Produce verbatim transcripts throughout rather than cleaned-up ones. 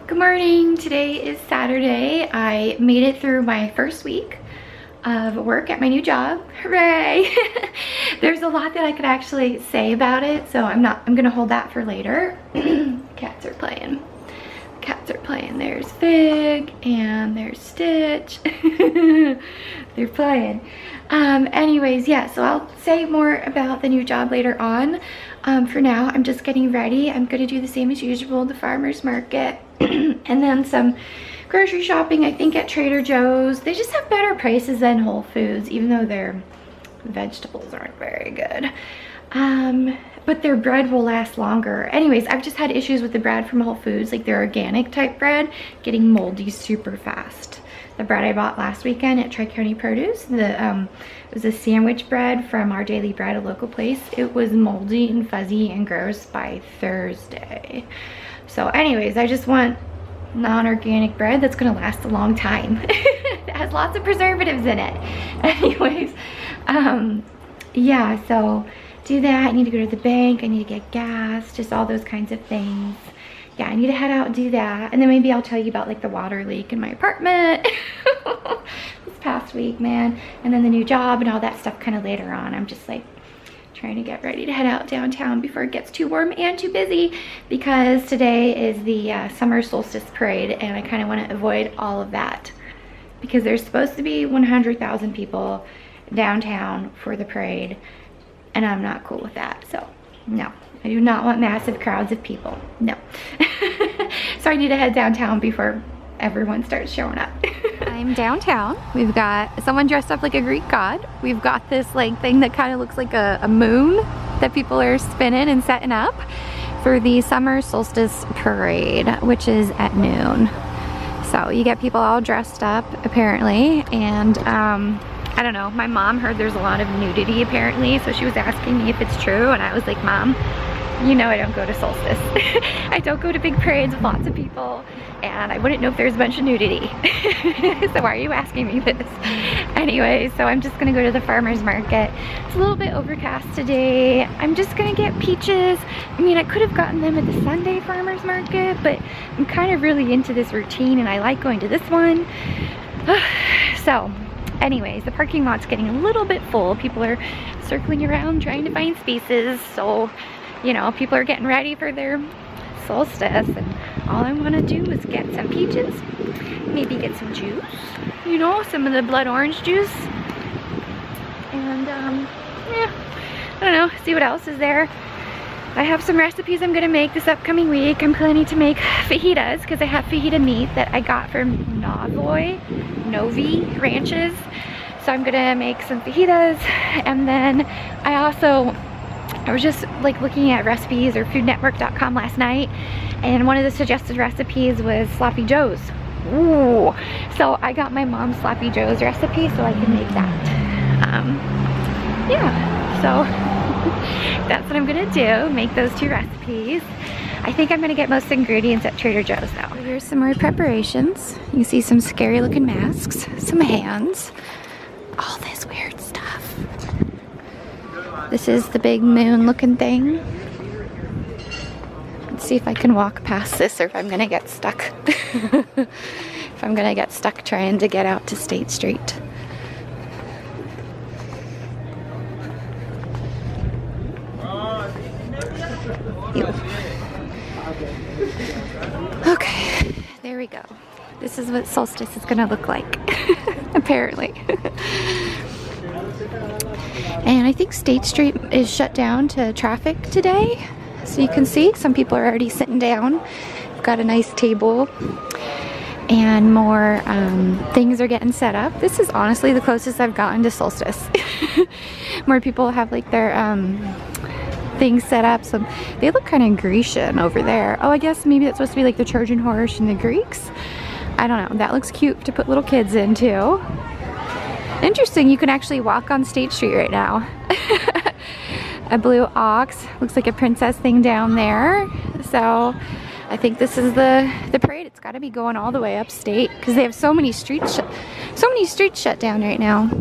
Good morning. Today is Saturday. I made it through my first week of work at my new job. Hooray! There's a lot that I could actually say about it, so I'm not I'm gonna hold that for later. Cats are playing. Cats are playing. There's Fig and there's Stitch. They're playing. Um, anyways, yeah, so I'll say more about the new job later on. Um, for now, I'm just getting ready. I'm gonna do the same as usual, the farmer's market, and then some grocery shopping, I think, at Trader Joe's. They just have better prices than Whole Foods, even though their vegetables aren't very good. Um, but their bread will last longer. Anyways, I've just had issues with the bread from Whole Foods, like their organic type bread, getting moldy super fast. The bread I bought last weekend at Tri-County Produce, the um, it was a sandwich bread from Our Daily Bread, a local place. It was moldy and fuzzy and gross by Thursday. So anyways, I just want non-organic bread that's gonna last a long time. It has lots of preservatives in it. Anyways, um, yeah, so do that. I need to go to the bank. I need to get gas, just all those kinds of things. Yeah, I need to head out and do that. And then maybe I'll tell you about like the water leak in my apartment this past week, man. And then the new job and all that stuff kind of later on. I'm just like trying to get ready to head out downtown before it gets too warm and too busy, because today is the uh, summer solstice parade and I kind of want to avoid all of that because there's supposed to be one hundred thousand people downtown for the parade and I'm not cool with that. So no, I do not want massive crowds of people. No. So I need to head downtown before everyone starts showing up. I'm downtown. We've got someone dressed up like a Greek god. We've got this like thing that kind of looks like a, a moon that people are spinning and setting up for the summer solstice parade, which is at noon. So you get people all dressed up apparently, and um, I don't know, my mom heard there's a lot of nudity apparently, so she was asking me if it's true, and I was like, Mom, you know I don't go to solstice. I don't go to big parades with lots of people, and I wouldn't know if there's a bunch of nudity. So why are you asking me this? Anyway, so I'm just gonna go to the farmer's market. It's a little bit overcast today. I'm just gonna get peaches. I mean, I could have gotten them at the Sunday farmer's market, but I'm kind of really into this routine and I like going to this one. So anyways, the parking lot's getting a little bit full. People are circling around trying to find spaces, so you know, people are getting ready for their solstice, and all I want to do is get some peaches, maybe get some juice, you know, some of the blood orange juice, and um, yeah, I don't know, see what else is there. I have some recipes I'm gonna make this upcoming week. I'm planning to make fajitas because I have fajita meat that I got from Novoy, Novi Ranches. So I'm gonna make some fajitas, and then I also I was just like looking at recipes or food network dot com last night, and one of the suggested recipes was sloppy joes. Ooh, so I got my mom's sloppy joes recipe so I can make that. Um, yeah, so that's what I'm gonna do, make those two recipes. I think I'm gonna get most ingredients at Trader Joe's though. So here's some more preparations. You see some scary looking masks, some hands, all this weird stuff. This is the big moon looking thing. Let's see if I can walk past this or if I'm gonna get stuck. If I'm gonna get stuck trying to get out to State Street. Ew. Okay, there we go. This is what solstice is gonna look like, apparently. And I think State Street is shut down to traffic today. So you can see some people are already sitting down. We've got a nice table and more um, things are getting set up. This is honestly the closest I've gotten to solstice. More people have like their um, things set up. So they look kind of Grecian over there. Oh, I guess maybe that's supposed to be like the Trojan horse and the Greeks. I don't know. That looks cute to put little kids into. Interesting, you can actually walk on State Street right now. A blue ox, looks like a princess thing down there. So I think this is the, the parade. It's gotta be going all the way upstate because they have so many streets, sh so many streets shut down right now.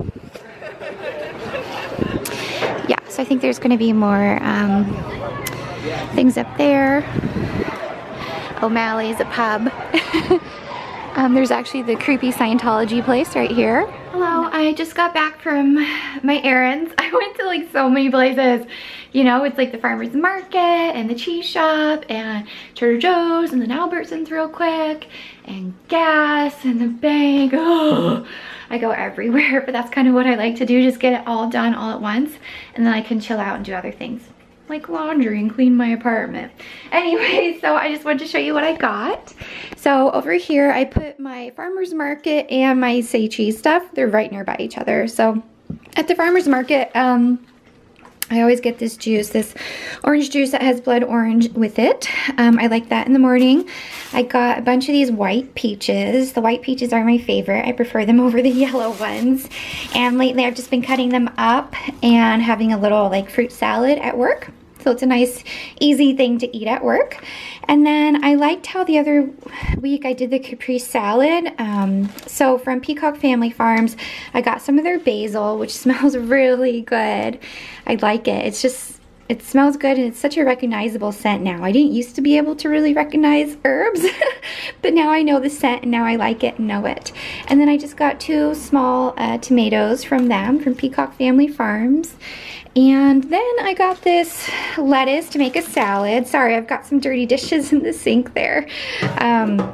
Yeah, so I think there's gonna be more um, things up there. O'Malley's, a pub. um, there's actually the creepy Scientology place right here. Hello, I just got back from my errands. I went to like so many places. You know, it's like the farmer's market and the cheese shop and Trader Joe's and then Albertsons real quick and gas and the bank. Oh, I go everywhere, but that's kind of what I like to do. Just get it all done all at once and then I can chill out and do other things like laundry and clean my apartment. Anyway, so I just wanted to show you what I got. So over here, I put my farmer's market and my Say Cheese stuff. They're right nearby each other. So at the farmer's market, um, I always get this juice, this orange juice that has blood orange with it. Um, I like that in the morning. I got a bunch of these white peaches. The white peaches are my favorite. I prefer them over the yellow ones. And lately I've just been cutting them up and having a little like fruit salad at work. So it's a nice, easy thing to eat at work. And then I liked how the other week I did the Capri salad. Um, so from Peacock Family Farms, I got some of their basil, which smells really good. I like it. It's just, it smells good and it's such a recognizable scent now. I didn't used to be able to really recognize herbs, but now I know the scent and now I like it and know it. And then I just got two small uh, tomatoes from them, from Peacock Family Farms. And then I got this lettuce to make a salad. Sorry, I've got some dirty dishes in the sink there. Um,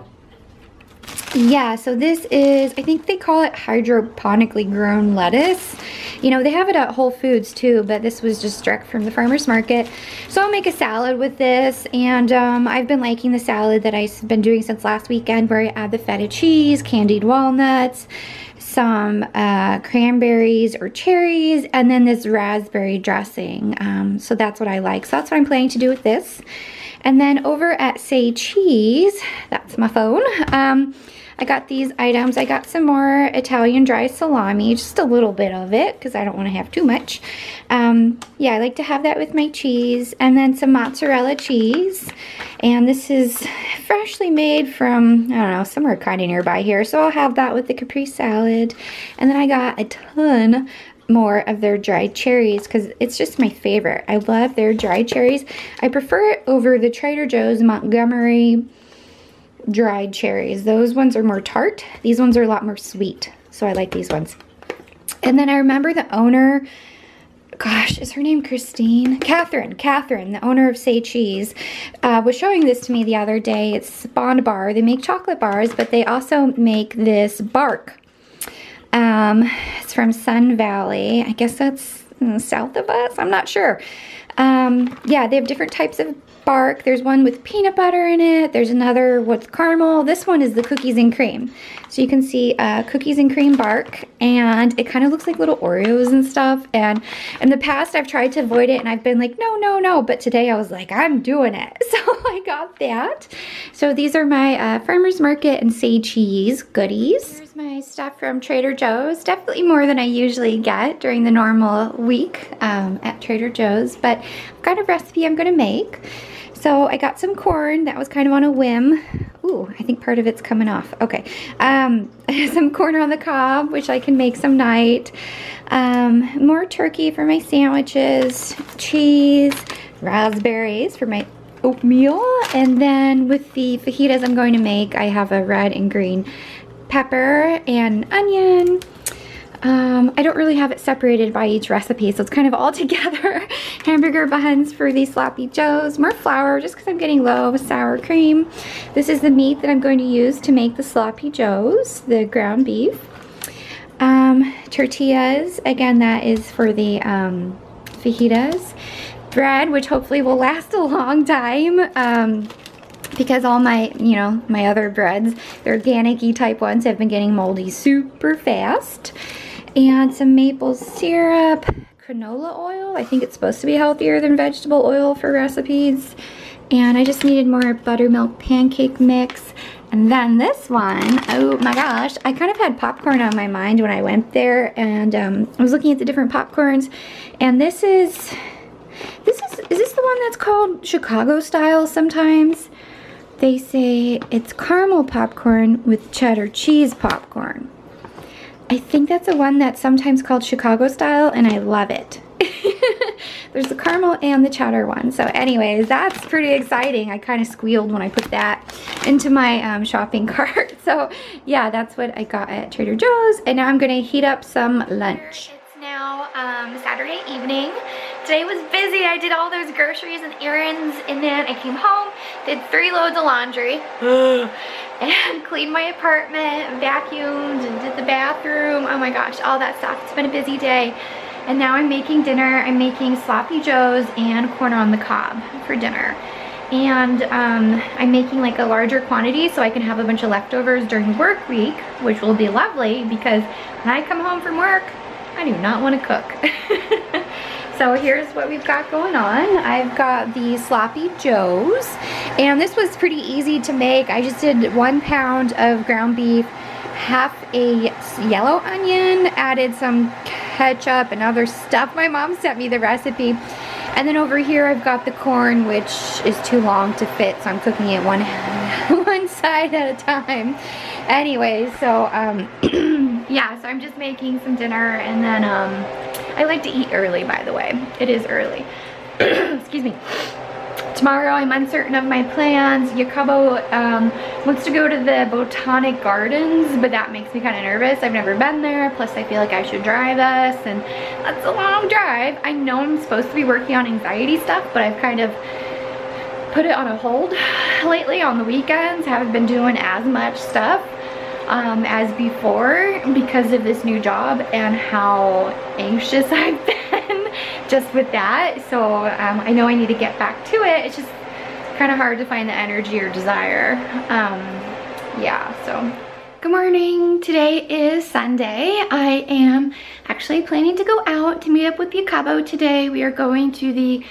yeah, so this is, I think they call it hydroponically grown lettuce. You know, they have it at Whole Foods too, but this was just direct from the farmer's market. So I'll make a salad with this, and um, I've been liking the salad that I've been doing since last weekend, where I add the feta cheese, candied walnuts, some uh, cranberries or cherries, and then this raspberry dressing. Um, so that's what I like. So that's what I'm planning to do with this. And then over at Say Cheese, that's my phone, um, I got these items. I got some more Italian dry salami, just a little bit of it because I don't want to have too much. Um, yeah, I like to have that with my cheese. And then some mozzarella cheese. And this is freshly made from, I don't know, somewhere kind of nearby here. So I'll have that with the Capri salad. And then I got a ton more of their dried cherries because it's just my favorite. I love their dried cherries. I prefer it over the Trader Joe's Montgomery dried cherries. Those ones are more tart. These ones are a lot more sweet. So I like these ones. And then I remember the owner, gosh, is her name Christine? Catherine, Catherine, the owner of Say Cheese, uh, was showing this to me the other day. It's Bond Bar. They make chocolate bars, but they also make this bark. Um, it's from Sun Valley. I guess that's south of us. I'm not sure. Um, yeah, they have different types of bark. There's one with peanut butter in it. There's another with caramel. This one is the cookies and cream. So you can see uh, cookies and cream bark, and it kind of looks like little Oreos and stuff. And in the past, I've tried to avoid it, and I've been like, no, no, no. But today I was like, I'm doing it. So I got that. So these are my uh, Farmer's Market and Say Cheese goodies. Here's my stuff from Trader Joe's. Definitely more than I usually get during the normal week um, at Trader Joe's. But I've got a recipe I'm going to make. So I got some corn. That was kind of on a whim. Ooh, I think part of it's coming off. Okay. Um, some corn on the cob, which I can make some night. Um, more turkey for my sandwiches. Cheese. Raspberries for my oatmeal. And then with the fajitas I'm going to make, I have a red and green pepper and onion. Um, I don't really have it separated by each recipe, so it's kind of all together. Hamburger buns for these sloppy joes. More flour, just because I'm getting low with sour cream. This is the meat that I'm going to use to make the sloppy joes, the ground beef. Um, tortillas, again, that is for the um, fajitas. Bread, which hopefully will last a long time. Um, because all my, you know, my other breads, the organic-y type ones, have been getting moldy super fast. And some maple syrup, canola oil. I think it's supposed to be healthier than vegetable oil for recipes. And I just needed more buttermilk pancake mix. And then this one, oh my gosh, I kind of had popcorn on my mind when I went there, and um, I was looking at the different popcorns. And this is, this is, is this the one that's called Chicago style sometimes? They say it's caramel popcorn with cheddar cheese popcorn. I think that's the one that's sometimes called Chicago style, and I love it. There's the caramel and the cheddar one. So anyways, that's pretty exciting. I kind of squealed when I put that into my um, shopping cart. So yeah, that's what I got at Trader Joe's. And now I'm gonna heat up some lunch. It's now um, Saturday evening. Today was busy. I did all those groceries and errands, and then I came home, did three loads of laundry, and cleaned my apartment, vacuumed, and did the bathroom. Oh my gosh, all that stuff. It's been a busy day. And now I'm making dinner. I'm making sloppy joes and corn on the cob for dinner. And um, I'm making like a larger quantity so I can have a bunch of leftovers during work week, which will be lovely because when I come home from work, I do not want to cook. So here's what we've got going on. I've got the sloppy joes, and this was pretty easy to make. I just did one pound of ground beef, half a yellow onion, added some ketchup and other stuff. My mom sent me the recipe. And then over here I've got the corn, which is too long to fit, so I'm cooking it one, one side at a time. Anyway, so um, yeah, so I'm just making some dinner, and then um, I like to eat early, by the way. It is early. Excuse me. Tomorrow I'm uncertain of my plans. Jacopo um, wants to go to the Botanic Gardens, but that makes me kind of nervous. I've never been there, plus I feel like I should drive us, and that's a long drive. I know I'm supposed to be working on anxiety stuff, but I've kind of put it on a hold lately on the weekends. Haven't been doing as much stuff um, as before because of this new job and how anxious I've been just with that. So um, I know I need to get back to it. It's just kind of hard to find the energy or desire. Um, yeah, so. Good morning. Today is Sunday. I am actually planning to go out to meet up with Jacopo today. We are going to the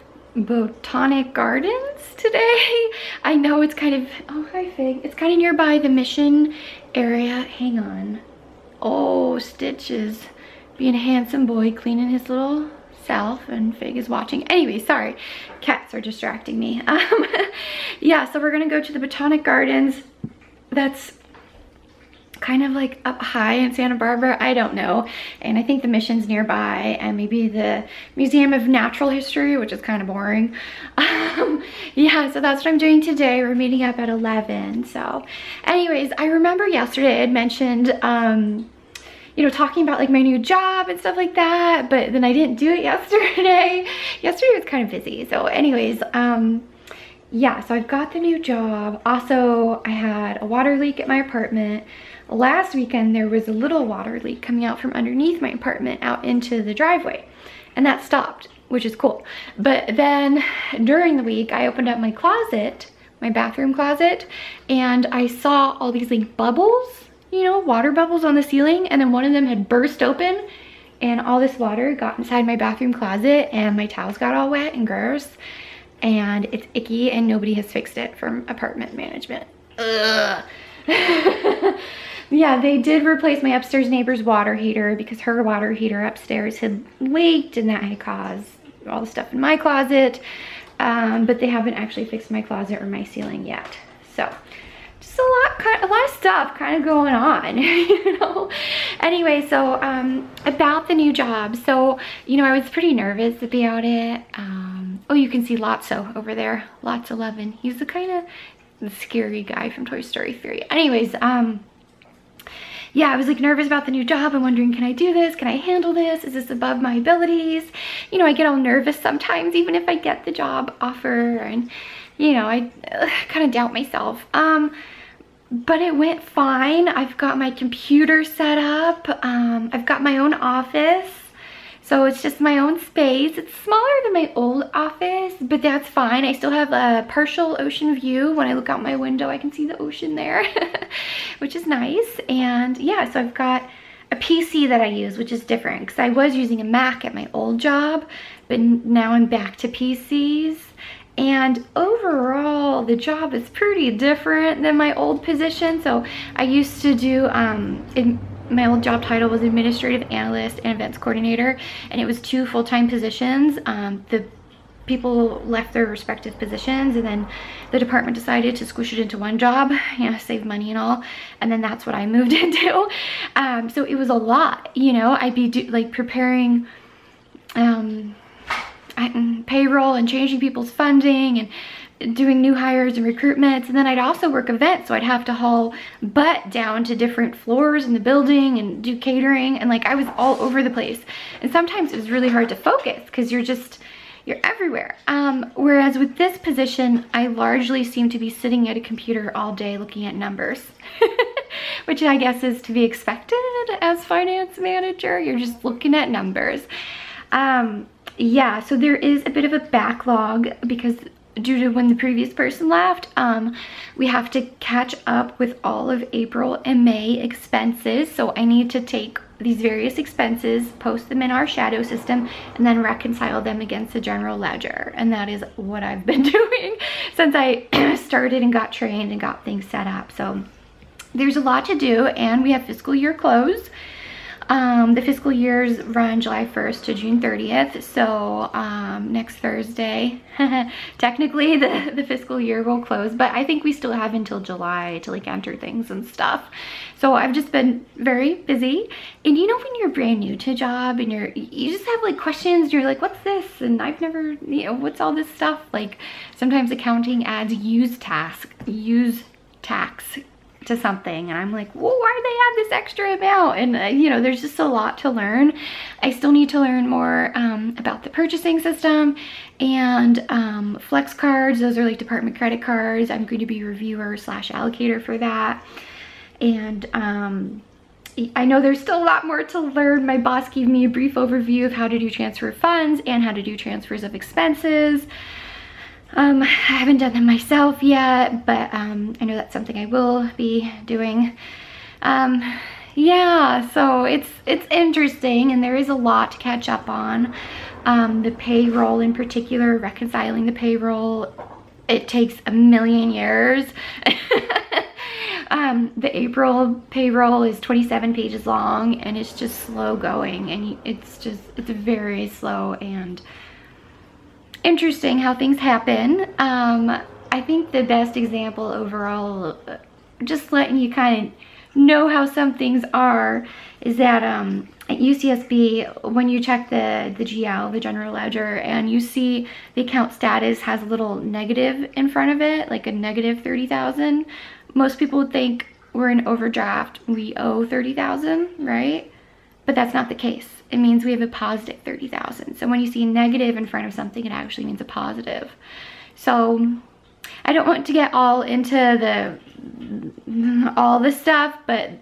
Botanic Gardens today. I know it's kind of, oh hi Fig. It's kind of nearby the Mission area. Hang on. Oh, Stitches being a handsome boy, cleaning his little self, and Fig is watching. Anyway, sorry, cats are distracting me. Um, yeah, so we're gonna go to the Botanic Gardens. That's kind of like up high in Santa Barbara, I don't know. And I think the Mission's nearby, and maybe the Museum of Natural History, which is kind of boring. Um, yeah, so that's what I'm doing today. We're meeting up at eleven. So anyways, I remember yesterday I had mentioned, um, you know, talking about like my new job and stuff like that, but then I didn't do it yesterday. Yesterday was kind of busy. So anyways, um, yeah, so I've got the new job. Also, I had a water leak at my apartment. Last weekend, there was a little water leak coming out from underneath my apartment out into the driveway, and that stopped, which is cool. But then during the week, I opened up my closet, my bathroom closet, and I saw all these like bubbles, you know, water bubbles on the ceiling, and then one of them had burst open, and all this water got inside my bathroom closet, and my towels got all wet and gross, and it's icky, and nobody has fixed it from apartment management. Ugh. Yeah, they did replace my upstairs neighbor's water heater because her water heater upstairs had leaked, and that had caused all the stuff in my closet. Um, but they haven't actually fixed my closet or my ceiling yet. So just a lot, kind, a lot of stuff kind of going on, you know. Anyway, so um, about the new job. So, you know, I was pretty nervous about it. Um, oh, you can see Lotso over there, Lots eleven. He's the kind of the scary guy from Toy Story three. Anyways, um, yeah, I was like nervous about the new job. I'm wondering, can I do this? Can I handle this? Is this above my abilities? You know, I get all nervous sometimes, even if I get the job offer, and you know, I uh, kind of doubt myself. Um, but it went fine. I've got my computer set up. Um, I've got my own office. So it's just my own space. It's smaller than my old office, but that's fine. I still have a partial ocean view. When I look out my window, I can see the ocean there, which is nice. And yeah, so I've got a P C that I use, which is different because I was using a Mac at my old job, but now I'm back to P Cs. And overall, the job is pretty different than my old position. So I used to do, um, in, my old job title was administrative analyst and events coordinator, and it was two full-time positions. Um, the people left their respective positions, and then the department decided to squish it into one job, you know, save money and all, and then that's what I moved into. Um, so it was a lot, you know. I'd be do, like preparing, um, and payroll and changing people's funding and doing new hires and recruitments. And then I'd also work events, so I'd have to haul butt down to different floors in the building and do catering, and like I was all over the place. And sometimes it was really hard to focus because you're just, you're everywhere. Um, whereas with this position, I largely seem to be sitting at a computer all day looking at numbers, which I guess is to be expected as finance manager. You're just looking at numbers. Um, yeah, so there is a bit of a backlog because due to when the previous person left, um, we have to catch up with all of April and May expenses. So I need to take these various expenses, post them in our shadow system, and then reconcile them against the general ledger. And that is what I've been doing since I started and got trained and got things set up. So there's a lot to do, and we have fiscal year close. Um, the fiscal years run July first to June thirtieth, so um, next Thursday, technically the, the fiscal year will close, but I think we still have until July to like enter things and stuff. So I've just been very busy. And you know when you're brand new to a job and you're, you just have like questions, and you're like, what's this? And I've never, you know, what's all this stuff? Like sometimes accounting adds use task, use tax to something, and I'm like, well, why do they add this extra amount? And uh, you know, there's just a lot to learn. I still need to learn more um, about the purchasing system and um, flex cards. Those are like department credit cards. I'm going to be reviewer slash allocator for that. And um, I know there's still a lot more to learn. My boss gave me a brief overview of how to do transfer of funds and how to do transfers of expenses. Um, I haven't done them myself yet, but um, I know that's something I will be doing. Um, yeah, so it's it's interesting, and there is a lot to catch up on. Um, the payroll in particular, reconciling the payroll, it takes a million years. um, the April payroll is twenty-seven pages long, and it's just slow going, and it's just, it's very slow and interesting how things happen. Um, I think the best example overall, just letting you kind of know how some things are, is that um, at U C S B, when you check the, the G L, the general ledger, and you see the account status has a little negative in front of it, like a negative thirty thousand, most people would think we're in overdraft, we owe thirty thousand, right? But that's not the case. It means we have a positive thirty thousand. So when you see a negative in front of something, it actually means a positive. So I don't want to get all into the all this stuff, but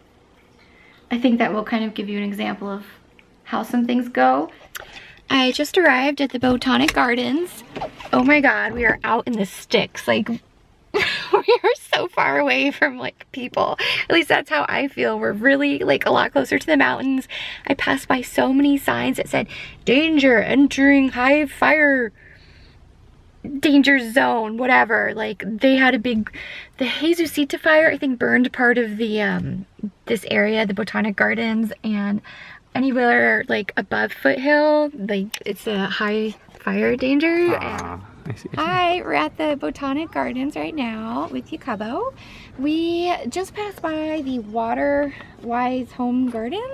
I think that will kind of give you an example of how some things go. I just arrived at the Botanic Gardens. Oh my God, we are out in the sticks. Like, we are so far away from like people. At least that's how I feel. We're really like a lot closer to the mountains. I passed by so many signs that said danger, entering high fire danger zone, whatever. Like they had a big, the Jesucita fire I think burned part of the um this area, the Botanic Gardens, and anywhere like above Foothill, like it's a high fire danger. Uh, I see, I see. Hi, we're at the Botanic Gardens right now with Jacopo. We just passed by the Water Wise Home Garden.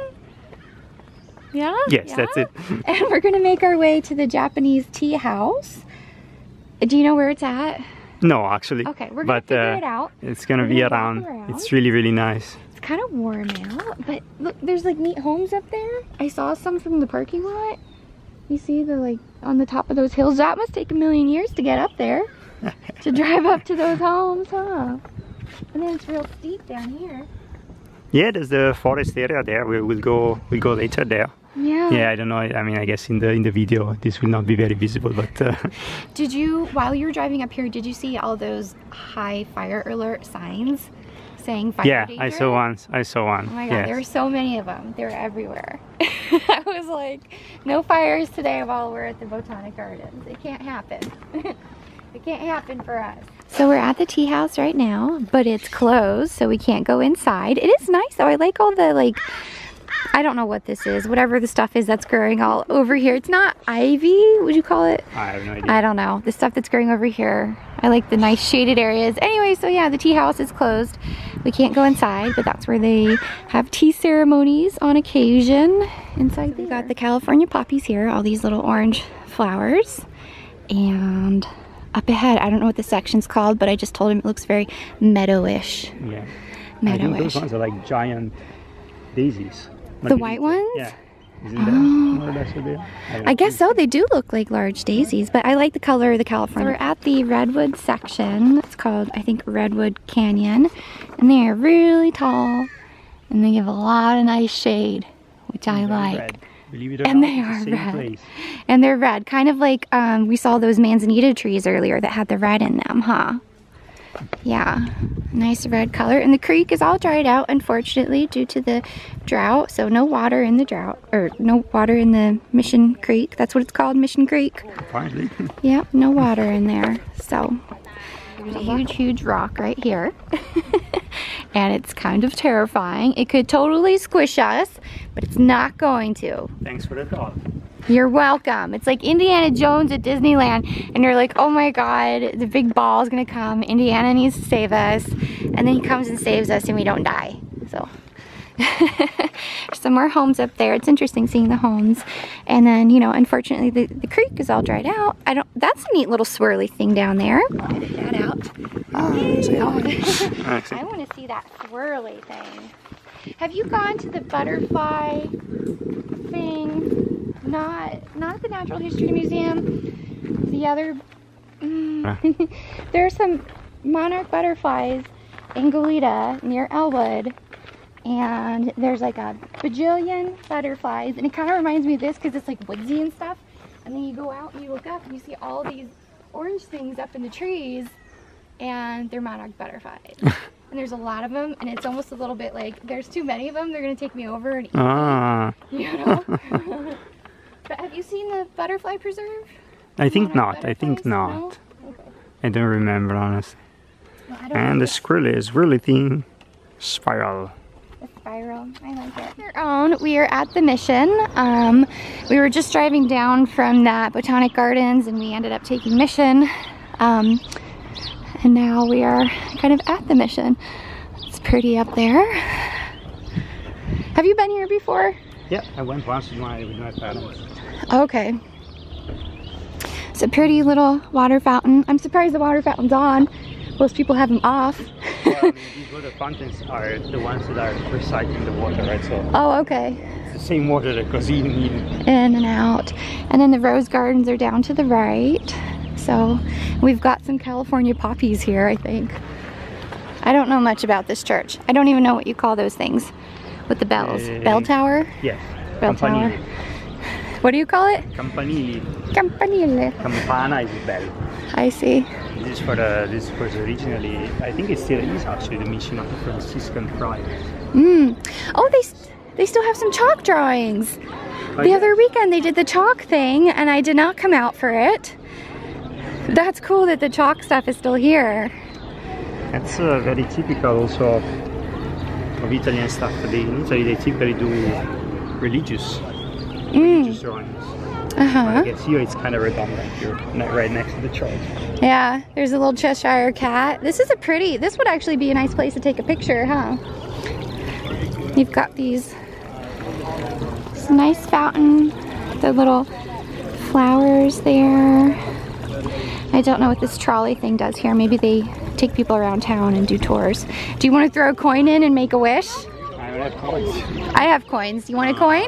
Yeah? Yes, yeah? that's it. And we're gonna make our way to the Japanese tea house. Do you know where it's at? No, actually. Okay, we're gonna but, figure uh, it out. It's gonna We're be gonna walk around. around. It's really, really nice. It's kind of warm out, but look, there's like neat homes up there. I saw some from the parking lot. You see the like on the top of those hills. That must take a million years to get up there. To drive up to those homes, huh? And then it's real steep down here. Yeah, there's the forest area there. We will go. We'll go later there. Yeah. Yeah, I don't know. I mean, I guess in the in the video this will not be very visible, but. Uh, Did you, while you were driving up here, did you see all those high fire alert signs saying fire yeah, danger? I saw one. I saw one. Oh my God, yes. there were so many of them. They were everywhere. I was like, no fires today while we're at the Botanic Gardens. It can't happen. It can't happen for us. So we're at the tea house right now, but it's closed, so we can't go inside. It is nice though. I like all the like, I don't know what this is, whatever the stuff is that's growing all over here. It's not ivy, would you call it? I have no idea. I don't know. The stuff that's growing over here, I like the nice shaded areas. Anyway, so yeah, the tea house is closed. We can't go inside, but that's where they have tea ceremonies on occasion. Inside there. We got the California poppies here, all these little orange flowers. And up ahead, I don't know what the section's called, but I just told him it looks very meadowish. Yeah. Meadowish. I think those ones are like giant daisies. The white ones? Yeah. Isn't Oh. that more or less what they are? I, I guess so. They do look like large daisies, but I like the color of the California. So we're at the redwood section. It's called, I think, Redwood Canyon. And they are really tall. And they give a lot of nice shade, which I like. Red. Believe it or And not, they it's are the same red. place. And they're red. Kind of like um, we saw those manzanita trees earlier that had the red in them, huh? Yeah, nice red color. And the creek is all dried out, unfortunately, due to the drought. So no water in the drought, or no water in the Mission Creek. That's what it's called, Mission Creek. Finally. Yep, no water in there. So there's a huge, huge rock right here. And it's kind of terrifying. It could totally squish us, but it's not going to. Thanks for the thought. You're welcome. It's like Indiana Jones at Disneyland, and you're like, oh my god, the big ball is gonna come. Indiana needs to save us. And then he comes and saves us and we don't die. So there's some more homes up there. It's interesting seeing the homes. And then, you know, unfortunately the, the creek is all dried out. I don't that's a neat little swirly thing down there. Edit that out. Oh, say I want to see that swirly thing. Have you gone to the butterfly thing? Not, not the Natural History Museum. The other. Mm, there are some monarch butterflies in Goleta near Elwood, and there's like a bajillion butterflies, and it kind of reminds me of this because it's like woodsy and stuff. And then you go out and you look up and you see all these orange things up in the trees, and they're monarch butterflies. And there's a lot of them, and it's almost a little bit like there's too many of them. They're gonna take me over and eat Ah. me, you know. But have you seen the butterfly preserve? I think Monarch not. I think butterflies? not. No? Okay. I don't remember, honestly. Well, I don't And know. the squirrel is really thin spiral. The spiral. I like it. Your own. We are at the Mission. Um, we were just driving down from that Botanic Gardens, and we ended up taking Mission. Um, and now we are kind of at the Mission. It's pretty up there. Have you been here before? Yeah, I went once with my, with my parents. Okay. It's a pretty little water fountain. I'm surprised the water fountain's on. Most people have them off. Well, I mean, these water fountains are the ones that are recycling the water, right? So Oh, okay. it's the same water that goes in, in. In and out. And then the rose gardens are down to the right. So we've got some California poppies here, I think. I don't know much about this church. I don't even know what you call those things with the bells. Uh, Bell tower? Yes. Bell Campanile. tower. What do you call it? Campanile. Campanile. Campana is bell. I see. This is for the, this was originally, I think it still is actually the mission of the Franciscan friars. Mm. Oh, they, they still have some chalk drawings. Oh, The yeah. other weekend they did the chalk thing, and I did not come out for it. That's cool that the chalk stuff is still here. That's uh, very typical also of, of Italian stuff. They, in Italy they typically do religious, religious Mm. drawings. Uh-huh. I guess here it's kind of redundant. You're ne- right next to the church. Yeah, there's a little Cheshire cat. This is a pretty, this would actually be a nice place to take a picture, huh? You've got these, this nice fountain, the little flowers there. I don't know what this trolley thing does here. Maybe they take people around town and do tours. Do you want to throw a coin in and make a wish? I don't have coins. I have coins. Do you want a coin?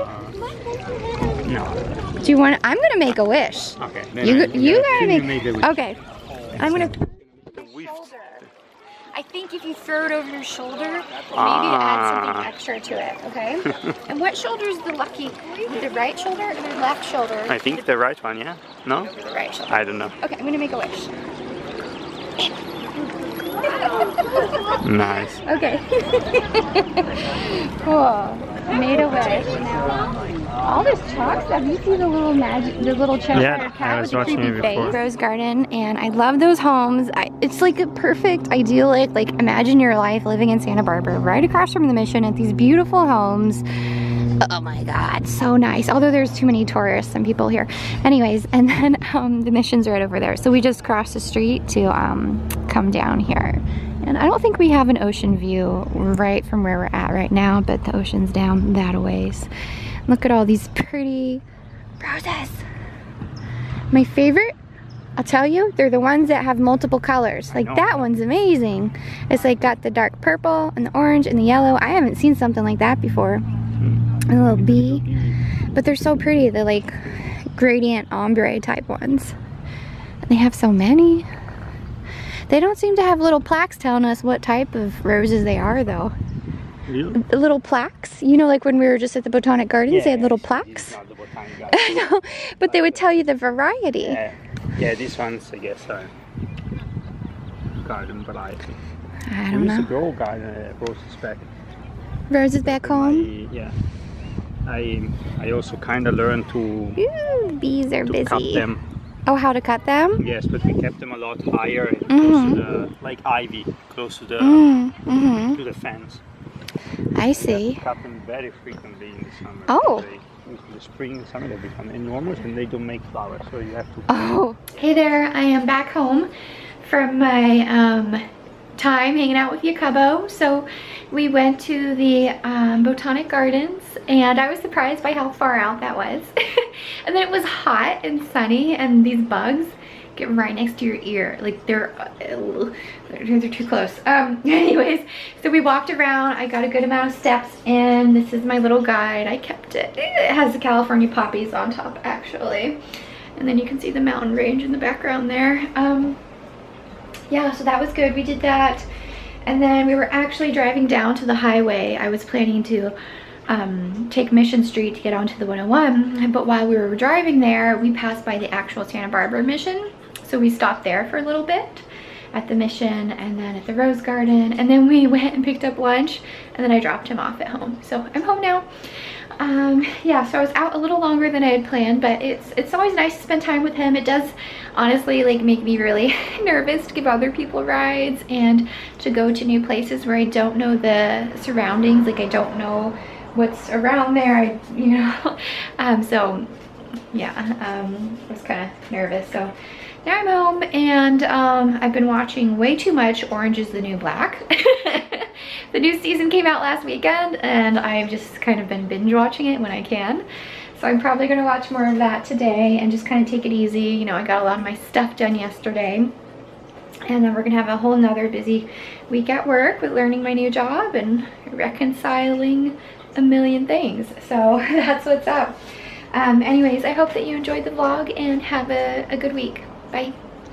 No. Do you want? I'm gonna make a wish. Okay. Then You I- you yeah, gotta then make. you make the wish. Okay. I'm gonna. The whiff. I think if you throw it over your shoulder, maybe to add something Ah. extra to it. Okay. And what shoulder is the lucky? The right shoulder or the left shoulder? I think the right one, yeah? No? The right shoulder. I don't know. Okay, I'm gonna make a wish. Nice. Okay. Cool. Made a wish. Now, all this chalk stuff. You see the little magic, the little Cheshire Yeah, cat I was with the watching creepy it face. before. Rose garden, and I love those homes. I, it's like a perfect, idyllic. Like imagine your life living in Santa Barbara, right across from the Mission, at these beautiful homes. Oh my God, so nice. Although there's too many tourists and people here. Anyways, and then um, the mission's right over there. So we just crossed the street to um, come down here. And I don't think we have an ocean view right from where we're at right now, but the ocean's down that a ways. Look at all these pretty roses. My favorite, I'll tell you, they're the ones that have multiple colors. Like that one's amazing. It's like got the dark purple and the orange and the yellow. I haven't seen something like that before. A little bee. But they're so pretty. They're like gradient ombre type ones. And they have so many. They don't seem to have little plaques telling us what type of roses they are though. Really? Little plaques, you know, like when we were just at the Botanic Gardens, yeah, they had little plaques. Not the Botanic Gardens. I know, but they would tell you the variety. Yeah, yeah, these ones, I guess, are garden variety. I don't we know. used to grow garden uh, roses back. Roses back home. My, yeah, I I also kind of learned to. Ooh, bees are to busy. Cut them. Oh, how to cut them? Yes, but we kept them a lot higher, and Mm-hmm. close to the, like ivy, close to the Mm-hmm. to the fence. I see. Cut them very frequently in the summer. Oh. They, in the spring and summer they become enormous and they don't make flowers, so you have to. Oh. Hey there, I am back home from my um, time hanging out with Jacopo. So we went to the um, Botanic Gardens and I was surprised by how far out that was. And then it was hot and sunny and these bugs get right next to your ear. Like they're, uh, they're too close. Um, anyways, so we walked around. I got a good amount of steps in. This is my little guide. I kept it. It has the California poppies on top actually. And then you can see the mountain range in the background there. Um, yeah, so that was good. We did that. And then we were actually driving down to the highway. I was planning to um, take Mission Street to get onto the one oh one. But while we were driving there, we passed by the actual Santa Barbara Mission. So we stopped there for a little bit at the Mission and then at the Rose Garden. And then we went and picked up lunch and then I dropped him off at home. So I'm home now. Um, yeah, so I was out a little longer than I had planned, but it's it's always nice to spend time with him. It does honestly like make me really nervous to give other people rides and to go to new places where I don't know the surroundings. Like I don't know what's around there, I, you know. um, so yeah, um, I was kind of nervous. So now I'm home and um, I've been watching way too much Orange is the New Black. The new season came out last weekend and I've just kind of been binge watching it when I can. So I'm probably gonna watch more of that today and just kind of take it easy. You know, I got a lot of my stuff done yesterday. And then we're gonna have a whole nother busy week at work with learning my new job and reconciling a million things. So that's what's up. Um, anyways, I hope that you enjoyed the vlog and have a, a good week. Bye.